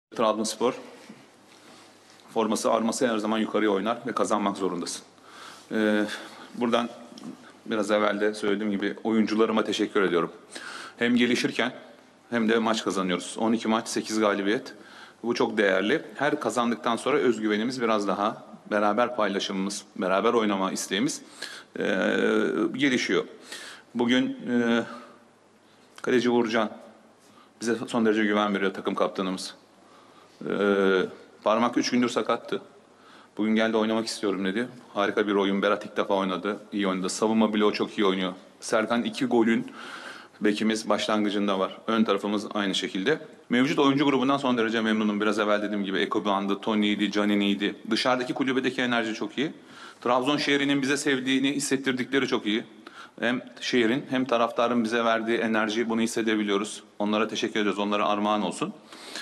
Trabzonspor forması arması her zaman yukarıya oynar ve kazanmak zorundasın. Buradan biraz evvel de söylediğim gibi oyuncularıma teşekkür ediyorum. Hem gelişirken hem de maç kazanıyoruz. 12 maç 8 galibiyet. Bu çok değerli. Her kazandıktan sonra özgüvenimiz biraz daha, beraber paylaşımımız, beraber oynama isteğimiz gelişiyor. Bugün kaleci Uğurcan bize son derece güven veriyor, takım kaptanımız. Parmak 3 gündür sakattı. Bugün geldi, oynamak istiyorum dedi. Harika bir oyun. Berat ilk defa oynadı. İyi oynadı. Savunma bloğu çok iyi oynuyor. Serkan 2 golün bekimiz başlangıcında var. Ön tarafımız aynı şekilde. Mevcut oyuncu grubundan son derece memnunum. Biraz evvel dediğim gibi Ekoban'dı, Tony'ydi, Canini'ydi. Dışarıdaki kulübedeki enerji çok iyi. Trabzon şehrinin bize sevdiğini hissettirdikleri çok iyi. Hem şehrin hem taraftarın bize verdiği enerji, bunu hissedebiliyoruz. Onlara teşekkür ediyoruz. Onlara armağan olsun.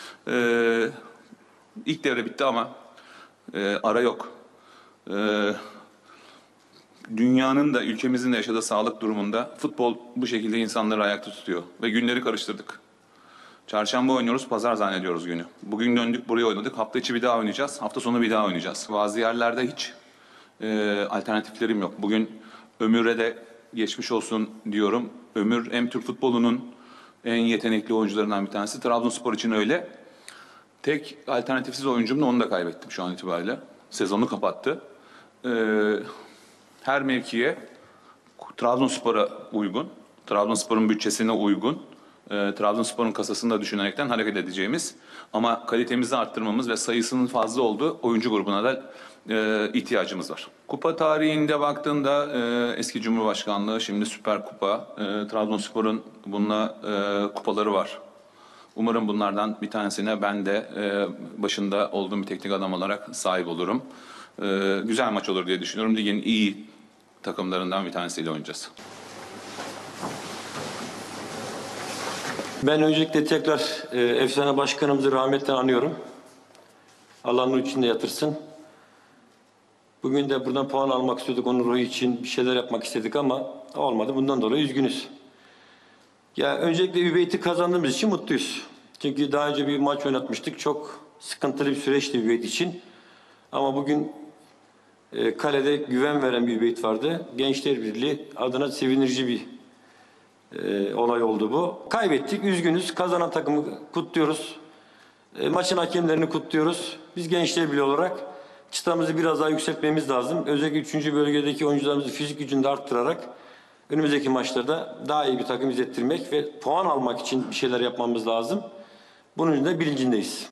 İlk devre bitti ama ara yok. Dünyanın da ülkemizin de yaşadığı sağlık durumunda futbol bu şekilde insanları ayakta tutuyor. Ve günleri karıştırdık. Çarşamba oynuyoruz, pazar zannediyoruz günü. Bugün döndük, buraya oynadık. Hafta içi bir daha oynayacağız, hafta sonu bir daha oynayacağız. Bazı yerlerde hiç alternatiflerim yok. Bugün Ömür'e de geçmiş olsun diyorum. Ömür hem Türk futbolunun en yetenekli oyuncularından bir tanesi. Trabzonspor için öyle. Tek alternatifsiz oyuncumla onu da kaybettim şu an itibariyle. Sezonu kapattı. Her mevkiye Trabzonspor'a uygun, Trabzonspor'un bütçesine uygun, Trabzonspor'un kasasını da düşünerekten hareket edeceğimiz ama kalitemizi arttırmamız ve sayısının fazla olduğu oyuncu grubuna da ihtiyacımız var. Kupa tarihinde baktığında eski Cumhurbaşkanlığı, şimdi Süper Kupa, Trabzonspor'un bununla kupaları var. Umarım bunlardan bir tanesine ben de başında olduğum bir teknik adam olarak sahip olurum. Güzel maç olur diye düşünüyorum. Ligin iyi takımlarından bir tanesiyle oynayacağız. Ben öncelikle tekrar efsane başkanımızı rahmetle anıyorum. Allah nur içinde yatırsın. Bugün de buradan puan almak istiyorduk. Onun ruhu için bir şeyler yapmak istedik ama olmadı. Bundan dolayı üzgünüz. Ya öncelikle Übeyt'i kazandığımız için mutluyuz. Çünkü daha önce bir maç oynatmıştık. Çok sıkıntılı bir süreçti Übeyt için. Ama bugün kalede güven veren bir Übeyt vardı. Gençler Birliği adına sevindirici bir olay oldu bu. Kaybettik, üzgünüz. Kazanan takımı kutluyoruz. Maçın hakemlerini kutluyoruz. Biz Gençler Birliği olarak çıtamızı biraz daha yükseltmemiz lazım. Özellikle 3. bölgedeki oyuncularımızı fizik gücünü de arttırarak önümüzdeki maçlarda daha iyi bir takım izlettirmek ve puan almak için bir şeyler yapmamız lazım. Bunun da bilincindeyiz.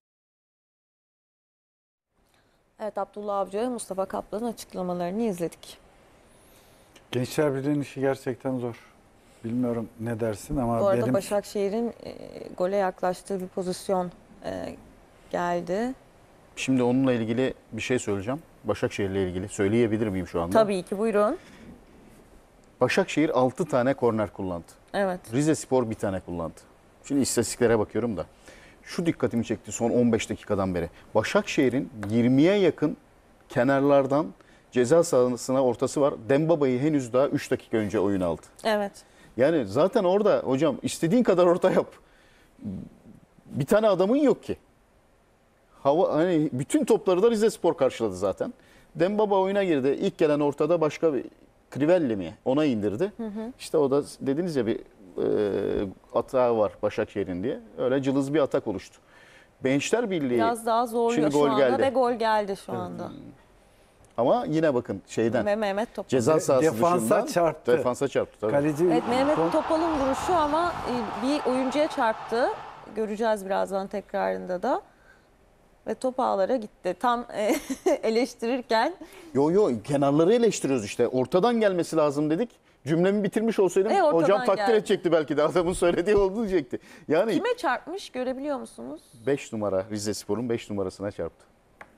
Evet, Abdullah Avcı, Mustafa Kaplan'ın açıklamalarını izledik. Gençler Birliği'nin işi gerçekten zor. Bilmiyorum ne dersin ama Bu arada benim... Başakşehir'in gole yaklaştığı bir pozisyon geldi. Şimdi onunla ilgili bir şey söyleyeceğim. Başakşehir'le ilgili. Söyleyebilir miyim şu anda? Tabii ki, buyurun. Başakşehir 6 tane korner kullandı. Evet. Rizespor bir tane kullandı. Şimdi istatistiklere bakıyorum da. Şu dikkatimi çekti son 15 dakikadan beri. Başakşehir'in 20'ye yakın kenarlardan ceza sahasına ortası var. Dembaba'yı henüz daha 3 dakika önce oyun aldı. Evet. Yani zaten orada hocam istediğin kadar orta yap. Bir tane adamın yok ki. Hani bütün topları da Rizespor karşıladı zaten. Dembaba oyuna girdi. İlk gelen ortada başka bir Crivelli mi? Ona indirdi. İşte o da dediniz ya bir atağı var Başakşehir'in diye. Öyle cılız bir atak oluştu. Gençler Birliği Biraz daha zorluyor şu anda ve gol geldi şu anda. Ama yine bakın şeyden. Ve Mehmet Topal. Ceza sahası Defansa dışından çarptı. Defansa çarptı tabii. Kaleci Evet, Mehmet Topal'ın vuruşu ama bir oyuncuya çarptı. Göreceğiz birazdan tekrarında da. Ve top ağlara gitti. Tam eleştirirken. Yo kenarları eleştiriyoruz işte. Ortadan gelmesi lazım dedik. Cümlemi bitirmiş olsaydım hocam takdir edecekti belki de, adamın söylediği oldu diyecekti. Yani kime çarpmış görebiliyor musunuz? 5 numara Rizespor'un 5 numarasına çarptı.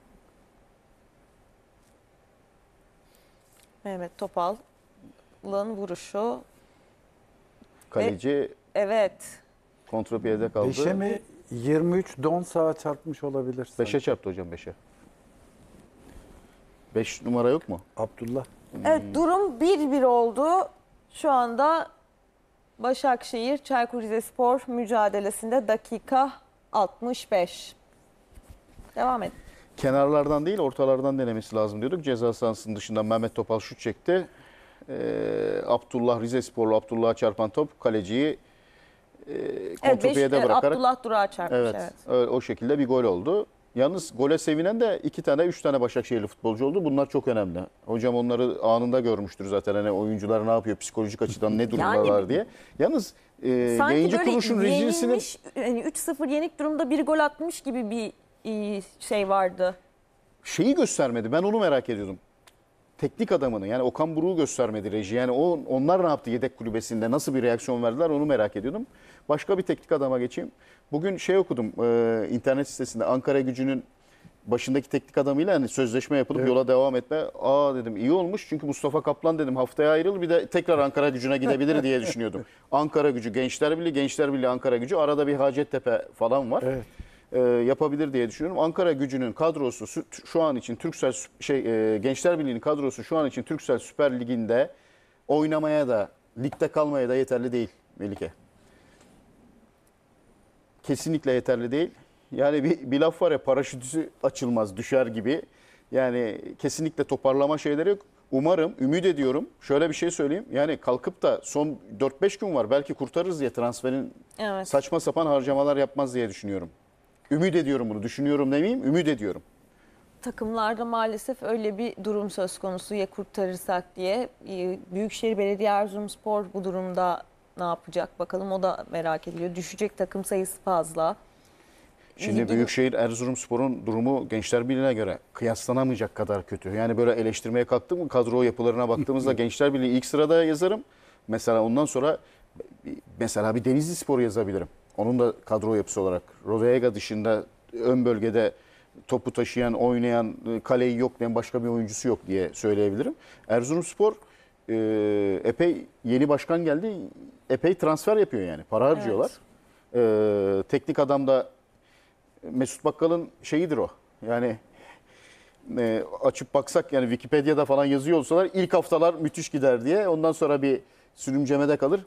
Mehmet Topal'ın vuruşu. Kaleci Evet. kontrapiyede kaldı. 5'e mi 23 don sağa çarpmış olabilir. 5'e çarptı hocam 5'e. 5 numara yok mu? Abdullah. Evet, durum 1-1 oldu. Şu anda Başakşehir Çaykur Rizespor mücadelesinde dakika 65. Devam edin. Kenarlardan değil ortalardan denemesi lazım diyorduk. Ceza sahasının dışından Mehmet Topal şut çekti. Abdullah Rizesporlu Abdullah'a çarpan top kaleciyi kontrpiyede bırakarak. Abdullah Durağı çarpmış. Evet, o şekilde bir gol oldu. Yalnız gole sevinen de 3 tane Başakşehirli futbolcu oldu. Bunlar çok önemli. Hocam onları anında görmüştür zaten. Hani oyuncular ne yapıyor, psikolojik açıdan ne durumdalar diye. Yalnız Sanki yayıncı böyle kuruluşun rejisinin... yenilmiş, yani 3-0 yenik durumda bir gol atmış gibi bir şey vardı. Şeyi göstermedi. Ben onu merak ediyordum. Teknik adamını yani Okan Buruk'u göstermedi reji. Yani onlar ne yaptı yedek kulübesinde? Nasıl bir reaksiyon verdiler onu merak ediyordum. Başka bir teknik adama geçeyim. Bugün okudum internet sitesinde Ankara Gücü'nün başındaki teknik adamıyla hani sözleşme yapılıp yola devam etme. Dedim iyi olmuş çünkü Mustafa Kaplan dedim haftaya ayrılır bir de tekrar Ankara Gücü'ne gidebilir diye düşünüyordum. Ankara Gücü, Gençler Birliği, Ankara Gücü arada bir Hacettepe falan var. Evet. Yapabilir diye düşünüyorum. Ankara Gücü'nün kadrosu şu an için Türksel Gençler Birliği'nin kadrosu şu an için Türksel Süper Ligi'nde oynamaya da ligde kalmaya da yeterli değil Melike. Kesinlikle yeterli değil. Yani bir laf var ya paraşütü açılmaz düşer gibi. Yani kesinlikle toparlama şeyleri yok. Umarım, ümit ediyorum. Şöyle bir şey söyleyeyim. Yani kalkıp da son 4-5 gün var belki kurtarırız diye transferin saçma sapan harcamalar yapmaz diye düşünüyorum. Ümit ediyorum bunu. Düşünüyorum demeyeyim, ümit ediyorum. Takımlarda maalesef öyle bir durum söz konusu ya kurtarırsak diye. Büyükşehir Belediye Erzurumspor bu durumda ne yapacak bakalım o da merak ediliyor. Düşecek takım sayısı fazla. Şimdi Büyükşehir Erzurumspor'un durumu Gençler Birliği'ne göre kıyaslanamayacak kadar kötü. Yani böyle eleştirmeye kalktım mı kadro yapılarına baktığımızda Gençler Birliği ilk sırada yazarım. Mesela ondan sonra bir Denizlispor yazabilirim. Onun da kadro yapısı olarak. Rodega dışında ön bölgede topu taşıyan, oynayan, kaleyi yoklayan başka bir oyuncusu yok diye söyleyebilirim. Erzurumspor epey yeni başkan geldi. Epey transfer yapıyor yani. Para harcıyorlar. Teknik adam da Mesut Bakkal'ın şeyidir o. Yani açıp baksak yani Wikipedia'da falan yazıyor olsalar ilk haftalar müthiş gider diye. Ondan sonra bir sürümcemede kalır.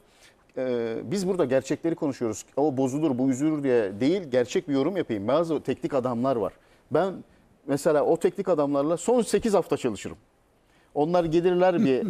Biz burada gerçekleri konuşuyoruz. O bozulur, bu üzülür diye değil. Gerçek bir yorum yapayım. Bazı teknik adamlar var. Ben mesela o teknik adamlarla son 8 hafta çalışırım. Onlar gelirler bir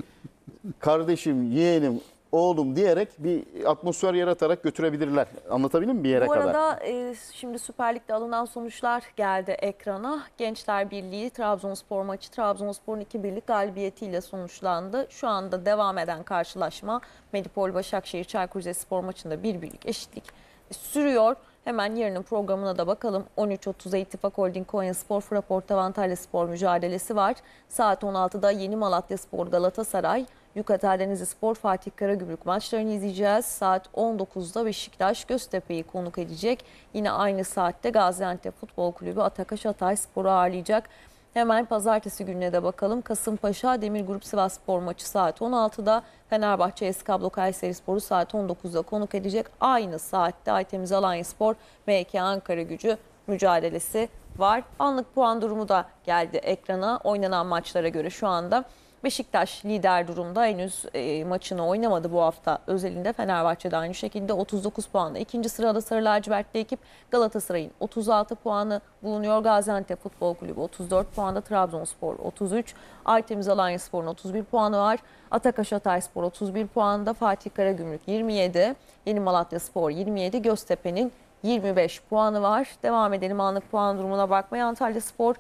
kardeşim, yeğenim, oğlum diyerek bir atmosfer yaratarak götürebilirler. Anlatabildim mi bir yere kadar? Bu arada şimdi Süper Lig'de alınan sonuçlar geldi ekrana. Gençler Birliği Trabzonspor maçı Trabzonspor'un 2-1'lik galibiyetiyle sonuçlandı. Şu anda devam eden karşılaşma Medipol Başakşehir Çaykur Rizespor maçında 1-1'lik eşitlik sürüyor. Hemen yarının programına da bakalım. 13.30'da İttifak Holding Konyaspor Fraporta Antalyaspor mücadelesi var. Saat 16'da Yeni Malatyaspor Galatasaray, Yukatel Denizlispor Fatih Karagümrük maçlarını izleyeceğiz. Saat 19'da Beşiktaş Göztepe'yi konuk edecek. Yine aynı saatte Gaziantep Futbol Kulübü Atakaş Hatayspor'u ağırlayacak. Hemen pazartesi gününe de bakalım. Kasımpaşa Demirgrup Sivasspor maçı saat 16'da. Fenerbahçe Eskablo Kayserispor'u saat 19'da konuk edecek. Aynı saatte Aytemiz Alanyaspor MK Ankaragücü mücadelesi var. Anlık puan durumu da geldi ekrana. Oynanan maçlara göre şu anda Beşiktaş lider durumda, henüz maçını oynamadı bu hafta özelinde. Fenerbahçe de aynı şekilde 39 puanla. İkinci sırada Sarı Lacivertli ekip Galatasaray'ın 36 puanı bulunuyor. Gaziantep Futbol Kulübü 34 puanda, Trabzonspor 33, Aytemiz Alanyaspor'un 31 puanı var. Atakaş Hatayspor 31 puanda, Fatih Karagümrük 27, Yeni Malatyaspor 27, Göztepe'nin 25 puanı var. Devam edelim anlık puan durumuna bakmaya. Antalyaspor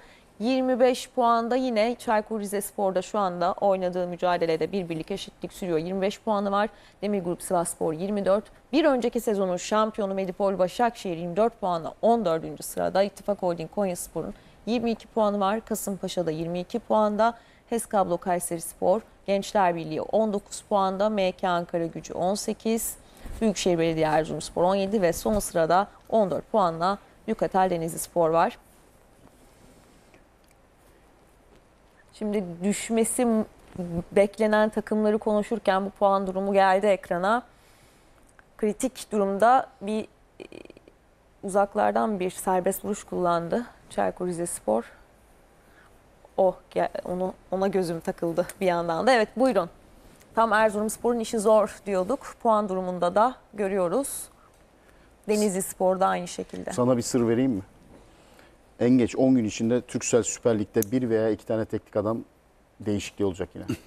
25 puanda, yine Çaykur Rizespor'da şu anda oynadığı mücadelede 1-1'lik eşitlik sürüyor. 25 puanı var. Demirgrup Sivasspor 24. Bir önceki sezonun şampiyonu Medipol Başakşehir 24 puanla 14. sırada. İttifak Holding Konyaspor'un 22 puanı var. Kasımpaşa'da 22 puanda. HES Kablo Kayserispor, Gençler Birliği 19 puanda. MK Ankaragücü 18. Büyükşehir Belediye Erzurumspor 17 ve son sırada 14 puanla Yukatel Denizlispor var. Şimdi düşmesi beklenen takımları konuşurken bu puan durumu geldi ekrana. Kritik durumda bir uzaklardan bir serbest vuruş kullandı Çaykur Rizespor. Ona gözüm takıldı bir yandan da. Evet, buyurun. Tam Erzurumspor'un işi zor diyorduk. Puan durumunda da görüyoruz. Denizlispor'da aynı şekilde. Sana bir sır vereyim mi? en geç 10 gün içinde Turkcell Süper Lig'de bir veya iki tane teknik adam değişikliği olacak yine.